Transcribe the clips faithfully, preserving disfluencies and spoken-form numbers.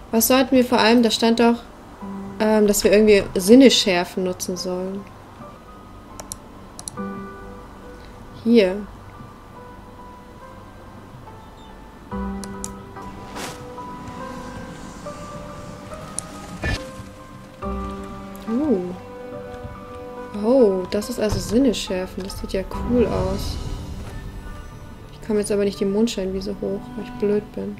Was sollten wir vor allem, da stand doch, ähm, dass wir irgendwie Sinneschärfen nutzen sollen. Hier. Oh. Oh, das ist also Sinneschärfen. Das sieht ja cool aus. Ich komme jetzt aber nicht die Mondscheinwiese hoch, weil ich blöd bin.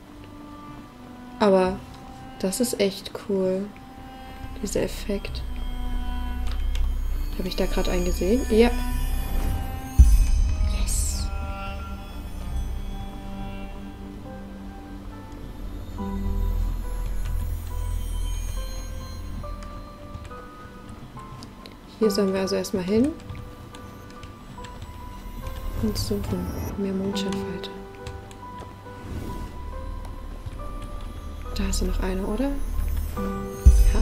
Aber das ist echt cool. Dieser Effekt. Habe ich da gerade einen gesehen? Ja. Yes. Hier sollen wir also erstmal hin. Und suchen. Mehr Mondscheinfalter. Da ist noch eine, oder? Ja.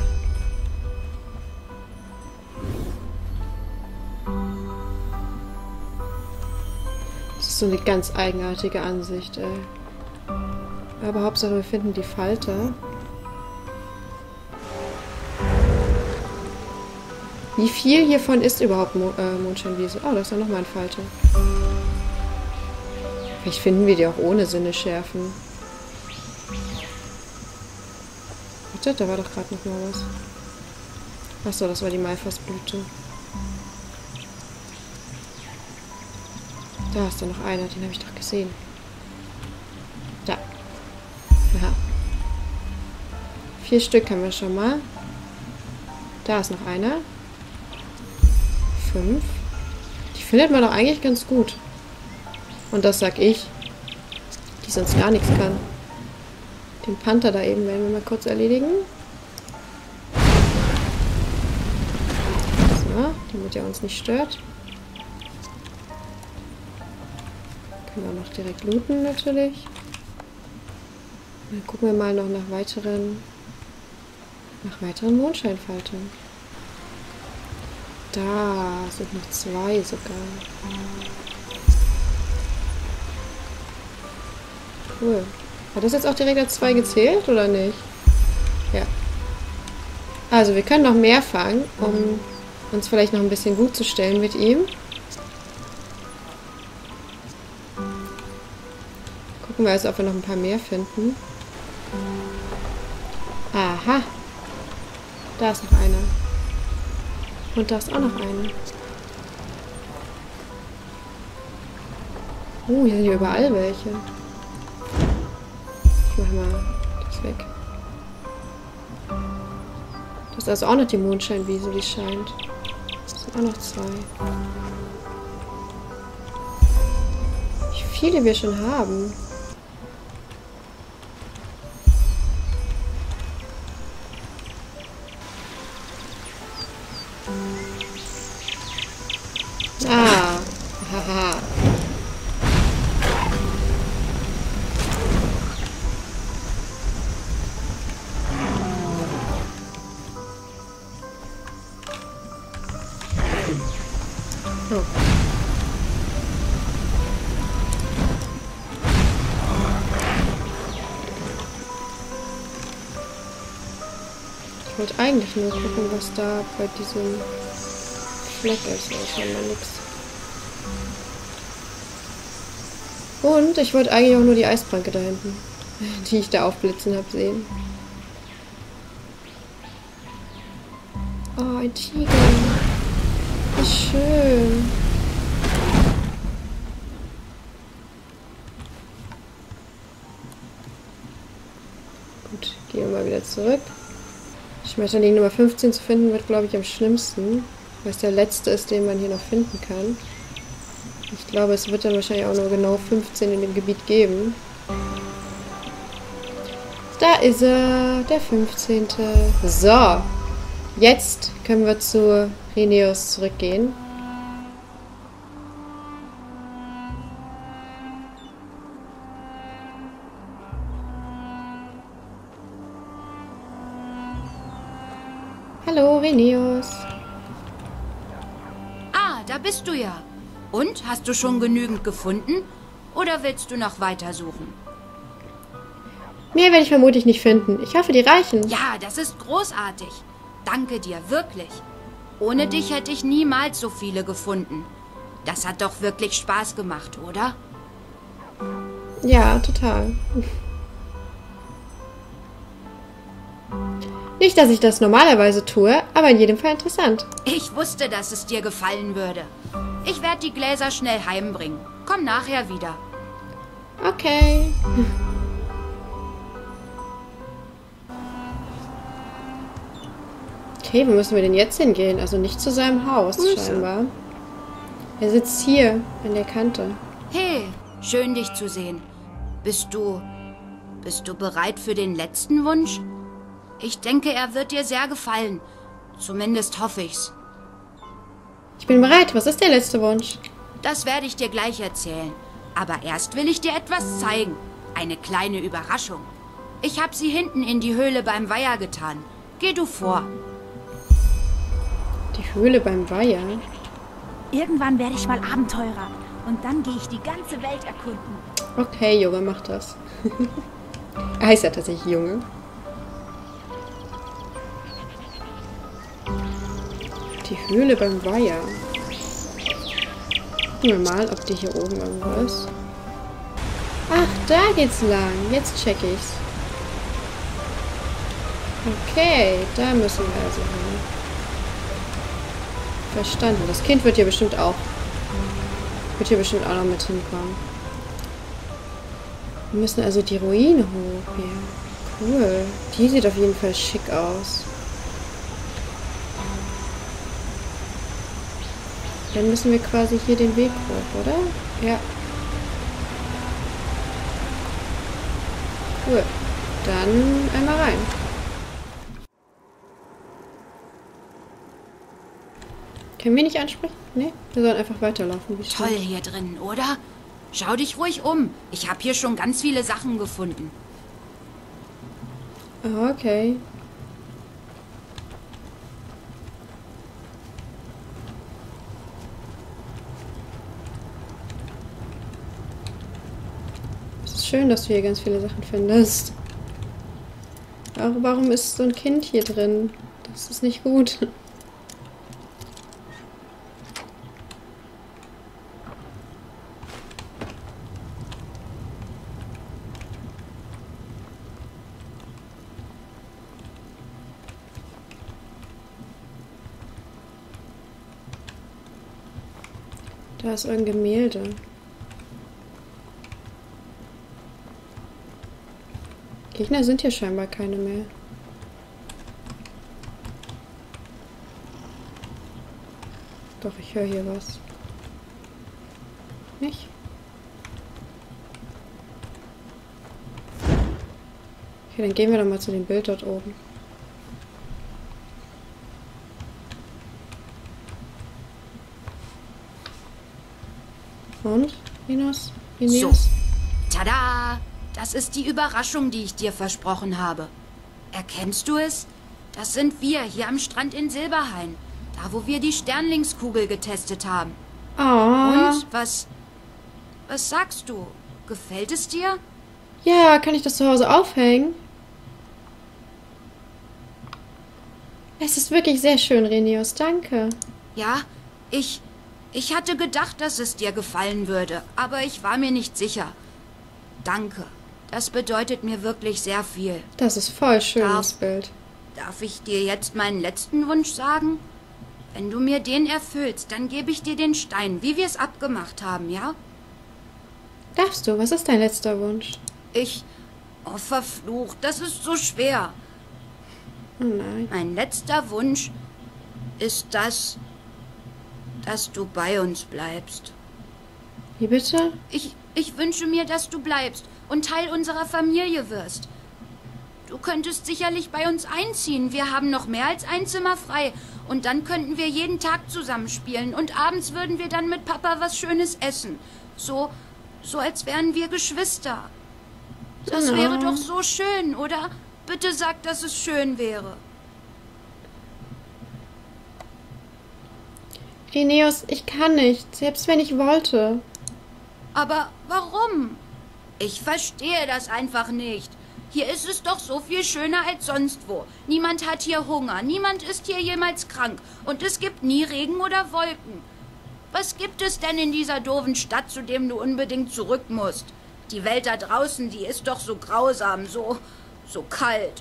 Das ist so eine ganz eigenartige Ansicht, ey. Aber Hauptsache wir finden die Falter. Wie viel hiervon ist überhaupt Mo äh, Mondscheinwiese? Oh, da ist ja nochmal ein Falter. Vielleicht finden wir die auch ohne Sinneschärfen. Warte, da war doch gerade noch mal was. Achso, das war die Maifassblüte. Da ist da noch einer, den habe ich doch gesehen. Da. Aha. Vier Stück haben wir schon mal. Da ist noch einer. Fünf. Die findet man doch eigentlich ganz gut. Und das sag ich, die sonst gar nichts kann. Den Panther da eben werden wir mal kurz erledigen. So, damit er uns nicht stört. Können wir auch noch direkt looten natürlich. Dann gucken wir mal noch nach weiteren, nach weiteren Mondscheinfaltern. Da sind noch zwei sogar. Cool. Hat das jetzt auch direkt als zwei gezählt, oder nicht? Ja. Also, wir können noch mehr fangen, um uns vielleicht noch ein bisschen gut zu stellen mit ihm. Gucken wir also, ob wir noch ein paar mehr finden. Aha. Da ist noch einer. Und da ist auch noch einer. Oh, hier sind ja überall welche. Ich mach mal das weg. Das ist also auch noch die Mondscheinwiese, wie es scheint. Das sind auch noch zwei. Wie viele wir schon haben. Ah, haha. Oh. Ich wollte eigentlich nur gucken, was da bei diesem Fleck ist. Da ist scheinbar nichts. Und ich wollte eigentlich auch nur die Eispranke da hinten, die ich da aufblitzen habe, sehen. Oh, ein Tiger. Wie schön. Gut, gehen wir mal wieder zurück. Schmetterling Nummer fünfzehn zu finden wird, glaube ich, am schlimmsten, weil es der letzte ist, den man hier noch finden kann. Ich glaube, es wird dann wahrscheinlich auch nur genau fünfzehn in dem Gebiet geben. Da ist er, der fünfzehnte. So, jetzt können wir zu Rheneos zurückgehen. Hallo, Rheneos. Ah, da bist du ja. Und, hast du schon genügend gefunden? Oder willst du noch weiter suchen? Mehr werde ich vermutlich nicht finden. Ich hoffe, die reichen. Ja, das ist großartig. Danke dir, wirklich. Ohne dich hätte ich niemals so viele gefunden. Das hat doch wirklich Spaß gemacht, oder? Ja, total. Nicht, dass ich das normalerweise tue, aber in jedem Fall interessant. Ich wusste, dass es dir gefallen würde. Ich werde die Gläser schnell heimbringen. Komm nachher wieder. Okay. Okay, wo müssen wir denn jetzt hingehen? Also nicht zu seinem Haus, scheinbar. Er sitzt hier an der Kante. Hey, schön dich zu sehen. Bist du... Bist du bereit für den letzten Wunsch? Ich denke, er wird dir sehr gefallen. Zumindest hoffe ich's. Ich bin bereit. Was ist der letzte Wunsch? Das werde ich dir gleich erzählen. Aber erst will ich dir etwas zeigen. Eine kleine Überraschung. Ich habe sie hinten in die Höhle beim Weiher getan. Geh du vor. Die Höhle beim Weiher? Irgendwann werde ich mal Abenteurer. Und dann gehe ich die ganze Welt erkunden. Okay, Junge, mach das. Er heißt ja tatsächlich Junge. Die Höhle beim Weiher. Gucken wir mal, ob die hier oben irgendwo ist. Ach, da geht's lang. Jetzt check ich's. Okay, da müssen wir also hin. Verstanden. Das Kind wird hier bestimmt auch. Wird hier bestimmt auch noch mit hinkommen. Wir müssen also die Ruine hoch hier. Cool. Die sieht auf jeden Fall schick aus. Dann müssen wir quasi hier den Weg hoch, oder? Ja. Cool. Dann einmal rein. Können wir nicht ansprechen? Nee, wir sollen einfach weiterlaufen. Wie Toll hier drin, oder? Schau dich ruhig um. Ich habe hier schon ganz viele Sachen gefunden. Oh, okay. Es ist schön, dass du hier ganz viele Sachen findest. Aber warum ist so ein Kind hier drin? Das ist nicht gut. Da ist irgendein Gemälde. Gegner sind hier scheinbar keine mehr. Doch, ich höre hier was. Nicht? Okay, dann gehen wir doch mal zu dem Bild dort oben. Und? Linus? So. Tada! Das ist die Überraschung, die ich dir versprochen habe. Erkennst du es? Das sind wir hier am Strand in Silberhain. Da, wo wir die Sternlingskugel getestet haben. Oh. Und? Was... Was sagst du? Gefällt es dir? Ja, kann ich das zu Hause aufhängen? Es ist wirklich sehr schön, Renius. Danke. Ja, ich... Ich hatte gedacht, dass es dir gefallen würde, aber ich war mir nicht sicher. Danke. Das bedeutet mir wirklich sehr viel. Das ist voll schön, Darf- das Bild. Darf ich dir jetzt meinen letzten Wunsch sagen? Wenn du mir den erfüllst, dann gebe ich dir den Stein, wie wir es abgemacht haben, ja? Darfst du? Was ist dein letzter Wunsch? Ich... Oh, verflucht, das ist so schwer. Oh nein. Mein letzter Wunsch ist das, dass du bei uns bleibst. Wie bitte? Ich, ich wünsche mir, dass du bleibst und Teil unserer Familie wirst. Du könntest sicherlich bei uns einziehen. Wir haben noch mehr als ein Zimmer frei. Und dann könnten wir jeden Tag zusammenspielen. Und abends würden wir dann mit Papa was Schönes essen. So, so als wären wir Geschwister. Das Ja. wäre doch so schön, oder? Bitte sag, dass es schön wäre. Renius, ich kann nicht, selbst wenn ich wollte. Aber warum? Ich verstehe das einfach nicht. Hier ist es doch so viel schöner als sonst wo. Niemand hat hier Hunger, niemand ist hier jemals krank und es gibt nie Regen oder Wolken. Was gibt es denn in dieser doofen Stadt, zu dem du unbedingt zurück musst? Die Welt da draußen, die ist doch so grausam, so, so kalt.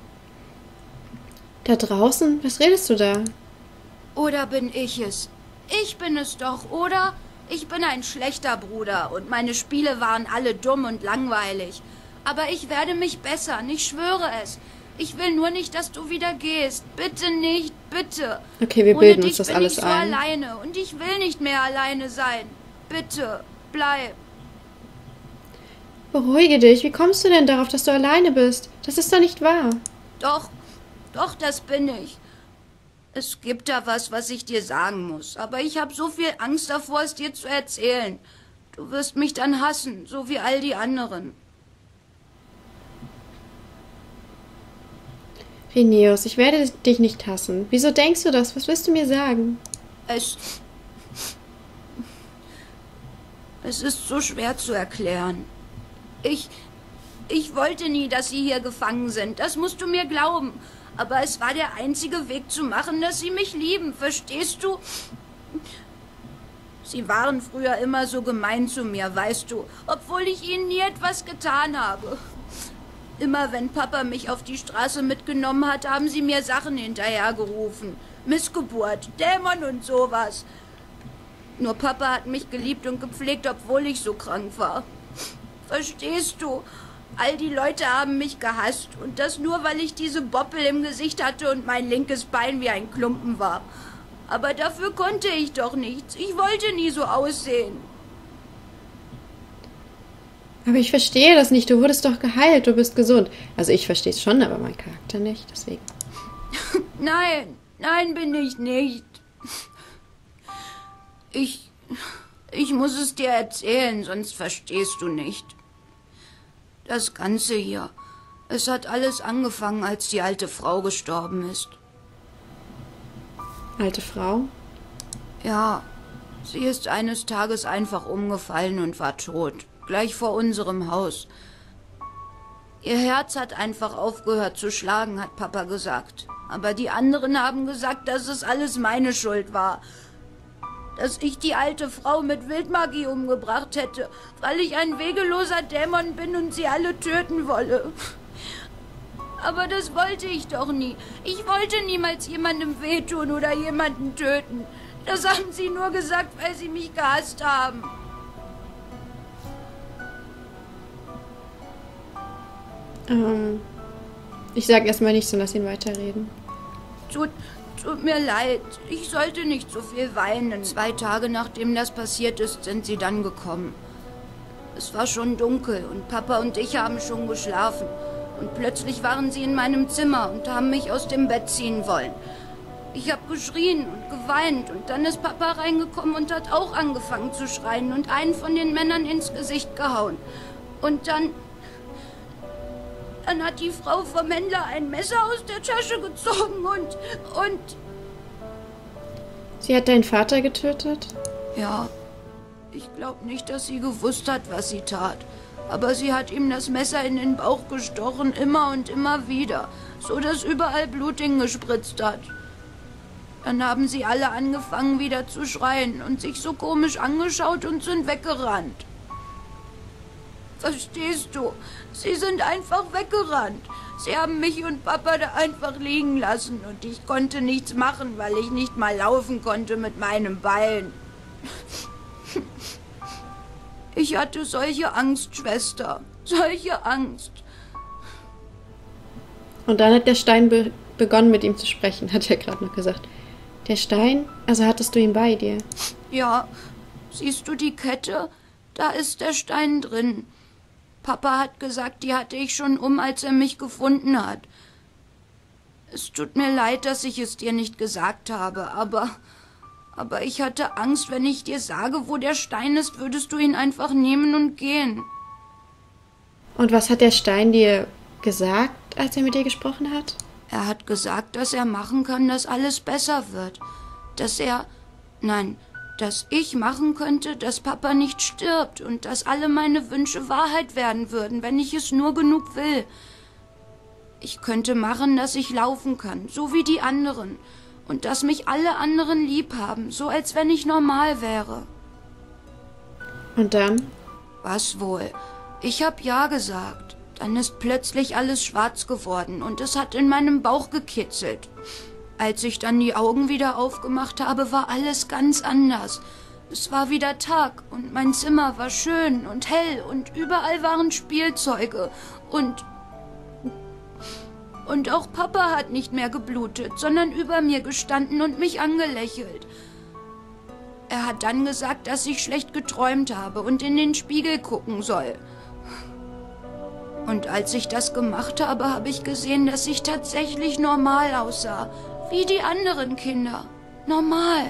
Da draußen? Was redest du da? Oder bin ich es? Ich bin es doch, oder? Ich bin ein schlechter Bruder und meine Spiele waren alle dumm und langweilig. Aber ich werde mich bessern, ich schwöre es. Ich will nur nicht, dass du wieder gehst. Bitte nicht, bitte. Okay, wir Ohne bilden dich uns das bin alles ich so ein. alleine und ich will nicht mehr alleine sein. Bitte, bleib. Beruhige dich. Wie kommst du denn darauf, dass du alleine bist? Das ist doch nicht wahr. Doch, doch, das bin ich. Es gibt da was, was ich dir sagen muss. Aber ich habe so viel Angst davor, es dir zu erzählen. Du wirst mich dann hassen, so wie all die anderen. Phineus, ich werde dich nicht hassen. Wieso denkst du das? Was willst du mir sagen? Es... Es ist so schwer zu erklären. Ich... Ich wollte nie, dass sie hier gefangen sind. Das musst du mir glauben. Aber es war der einzige Weg zu machen, dass sie mich lieben. Verstehst du? Sie waren früher immer so gemein zu mir, weißt du, obwohl ich ihnen nie etwas getan habe. Immer wenn Papa mich auf die Straße mitgenommen hat, haben sie mir Sachen hinterhergerufen. Missgeburt, Dämon und sowas. Nur Papa hat mich geliebt und gepflegt, obwohl ich so krank war. Verstehst du? All die Leute haben mich gehasst. Und das nur, weil ich diese Boppel im Gesicht hatte und mein linkes Bein wie ein Klumpen war. Aber dafür konnte ich doch nichts. Ich wollte nie so aussehen. Aber ich verstehe das nicht. Du wurdest doch geheilt. Du bist gesund. Also ich verstehe es schon, aber mein Charakter nicht. Deswegen. Nein, nein bin ich nicht. Ich... Ich muss es dir erzählen, sonst verstehst du nicht. Das Ganze hier. Es hat alles angefangen, als die alte Frau gestorben ist. Alte Frau? Ja, sie ist eines Tages einfach umgefallen und war tot. Gleich vor unserem Haus. Ihr Herz hat einfach aufgehört zu schlagen, hat Papa gesagt. Aber die anderen haben gesagt, dass es alles meine Schuld war. Dass ich die alte Frau mit Wildmagie umgebracht hätte, weil ich ein wegeloser Dämon bin und sie alle töten wolle. Aber das wollte ich doch nie. Ich wollte niemals jemandem wehtun oder jemanden töten. Das haben sie nur gesagt, weil sie mich gehasst haben. Ähm, ich sage erstmal nichts und lass ihn weiterreden. Tut, tut mir leid. Ich sollte nicht so viel weinen. Zwei Tage nachdem das passiert ist, sind sie dann gekommen. Es war schon dunkel und Papa und ich haben schon geschlafen. Und plötzlich waren sie in meinem Zimmer und haben mich aus dem Bett ziehen wollen. Ich habe geschrien und geweint und dann ist Papa reingekommen und hat auch angefangen zu schreien und einen von den Männern ins Gesicht gehauen. Und dann... Dann hat die Frau vom Händler ein Messer aus der Tasche gezogen und... und... Sie hat deinen Vater getötet? Ja, ich glaube nicht, dass sie gewusst hat, was sie tat. Aber sie hat ihm das Messer in den Bauch gestochen, immer und immer wieder, so dass überall Blut hingespritzt hat. Dann haben sie alle angefangen wieder zu schreien und sich so komisch angeschaut und sind weggerannt. Verstehst du? Sie sind einfach weggerannt. Sie haben mich und Papa da einfach liegen lassen und ich konnte nichts machen, weil ich nicht mal laufen konnte mit meinem Bein. Ich hatte solche Angst, Schwester. Solche Angst. Und dann hat der Stein be begonnen, mit ihm zu sprechen, hat er gerade noch gesagt. Der Stein? Also hattest du ihn bei dir? Ja, siehst du die Kette? Da ist der Stein drin. Papa hat gesagt, die hatte ich schon um, als er mich gefunden hat. Es tut mir leid, dass ich es dir nicht gesagt habe, aber... Aber ich hatte Angst, wenn ich dir sage, wo der Stein ist, würdest du ihn einfach nehmen und gehen. Und was hat der Stein dir gesagt, als er mit dir gesprochen hat? Er hat gesagt, dass er machen kann, dass alles besser wird. Dass er... Nein, dass ich machen könnte, dass Papa nicht stirbt und dass alle meine Wünsche Wahrheit werden würden, wenn ich es nur genug will. Ich könnte machen, dass ich laufen kann, so wie die anderen. Und dass mich alle anderen lieb haben, so als wenn ich normal wäre. Und dann? Was wohl? Ich hab ja gesagt. Dann ist plötzlich alles schwarz geworden und es hat in meinem Bauch gekitzelt. Als ich dann die Augen wieder aufgemacht habe, war alles ganz anders. Es war wieder Tag und mein Zimmer war schön und hell und überall waren Spielzeuge und... Und auch Papa hat nicht mehr geblutet, sondern über mir gestanden und mich angelächelt. Er hat dann gesagt, dass ich schlecht geträumt habe und in den Spiegel gucken soll. Und als ich das gemacht habe, habe ich gesehen, dass ich tatsächlich normal aussah. Wie die anderen Kinder. Normal.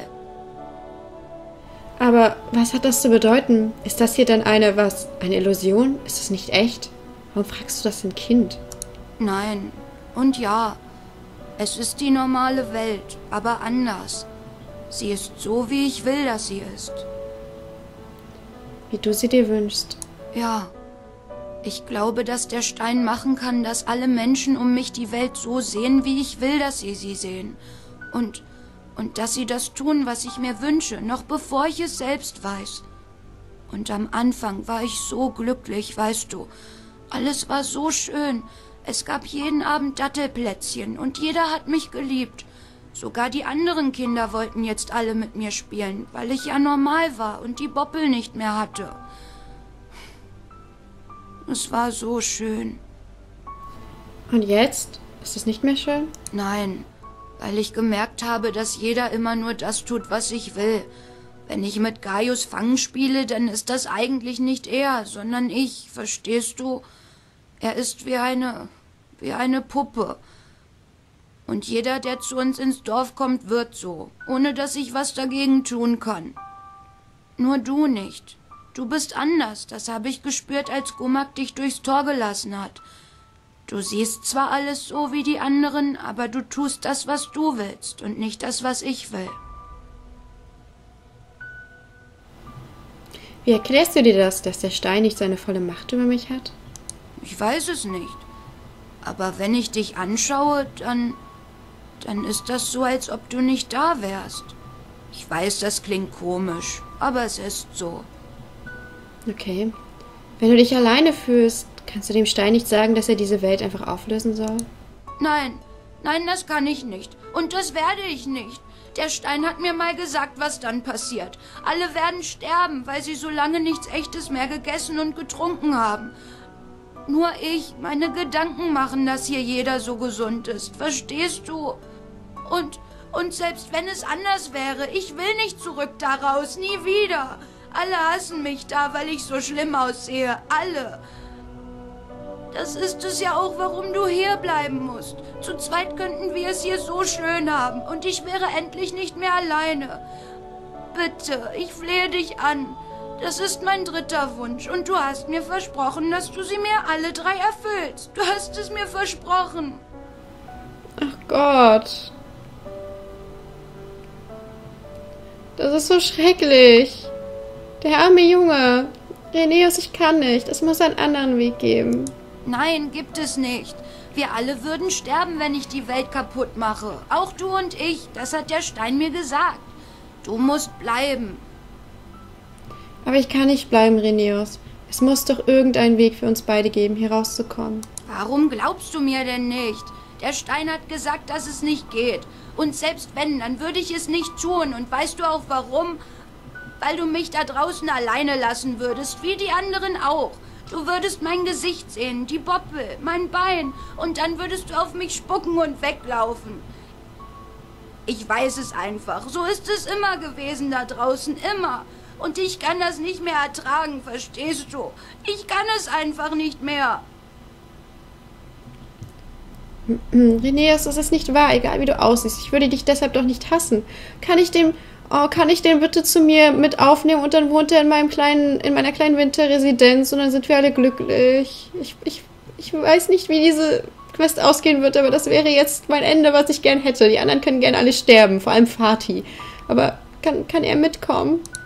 Aber was hat das zu bedeuten? Ist das hier dann eine, was? Eine Illusion? Ist das nicht echt? Warum fragst du das ein Kind? Nein. Und ja. Es ist die normale Welt, aber anders. Sie ist so, wie ich will, dass sie ist. Wie du sie dir wünschst. Ja. Ich glaube, dass der Stein machen kann, dass alle Menschen um mich die Welt so sehen, wie ich will, dass sie sie sehen. Und, und dass sie das tun, was ich mir wünsche, noch bevor ich es selbst weiß. Und am Anfang war ich so glücklich, weißt du. Alles war so schön. Es gab jeden Abend Dattelplätzchen und jeder hat mich geliebt. Sogar die anderen Kinder wollten jetzt alle mit mir spielen, weil ich ja normal war und die Boppel nicht mehr hatte. Es war so schön. Und jetzt? Ist es nicht mehr schön? Nein, weil ich gemerkt habe, dass jeder immer nur das tut, was ich will. Wenn ich mit Gaius Fangen spiele, dann ist das eigentlich nicht er, sondern ich, verstehst du? Er ist wie eine, wie eine Puppe. Und jeder, der zu uns ins Dorf kommt, wird so, ohne dass ich was dagegen tun kann. Nur du nicht. Du bist anders, das habe ich gespürt, als Gummak dich durchs Tor gelassen hat. Du siehst zwar alles so wie die anderen, aber du tust das, was du willst und nicht das, was ich will. Wie erklärst du dir das, dass der Stein nicht seine volle Macht über mich hat? Ich weiß es nicht. Aber wenn ich dich anschaue, dann... dann ist das so, als ob du nicht da wärst. Ich weiß, das klingt komisch, aber es ist so. Okay. Wenn du dich alleine fühlst, kannst du dem Stein nicht sagen, dass er diese Welt einfach auflösen soll? Nein, nein, das kann ich nicht. Und das werde ich nicht. Der Stein hat mir mal gesagt, was dann passiert. Alle werden sterben, weil sie so lange nichts Echtes mehr gegessen und getrunken haben. Nur ich, meine Gedanken machen, dass hier jeder so gesund ist. Verstehst du? Und, und selbst wenn es anders wäre, ich will nicht zurück da raus, nie wieder. Alle hassen mich da, weil ich so schlimm aussehe. Alle. Das ist es ja auch, warum du hier bleiben musst. Zu zweit könnten wir es hier so schön haben und ich wäre endlich nicht mehr alleine. Bitte, ich flehe dich an. Das ist mein dritter Wunsch und du hast mir versprochen, dass du sie mir alle drei erfüllst. Du hast es mir versprochen. Ach Gott. Das ist so schrecklich. Der arme Junge. Reneus, ich kann nicht. Es muss einen anderen Weg geben. Nein, gibt es nicht. Wir alle würden sterben, wenn ich die Welt kaputt mache. Auch du und ich. Das hat der Stein mir gesagt. Du musst bleiben. Aber ich kann nicht bleiben, Reneus. Es muss doch irgendeinen Weg für uns beide geben, hier rauszukommen. Warum glaubst du mir denn nicht? Der Stein hat gesagt, dass es nicht geht. Und selbst wenn, dann würde ich es nicht tun. Und weißt du auch warum? Weil du mich da draußen alleine lassen würdest, wie die anderen auch. Du würdest mein Gesicht sehen, die Boppel, mein Bein. Und dann würdest du auf mich spucken und weglaufen. Ich weiß es einfach. So ist es immer gewesen da draußen, immer. Und ich kann das nicht mehr ertragen, verstehst du? Ich kann es einfach nicht mehr. Reneus, das ist nicht wahr, egal wie du aussiehst. Ich würde dich deshalb doch nicht hassen. Kann ich dem... Oh, kann ich den bitte zu mir mit aufnehmen und dann wohnt er in meinem kleinen, in meiner kleinen Winterresidenz und dann sind wir alle glücklich. Ich, ich, ich weiß nicht, wie diese Quest ausgehen wird, aber das wäre jetzt mein Ende, was ich gern hätte. Die anderen können gerne alle sterben, vor allem Fatih. Aber kann, kann er mitkommen?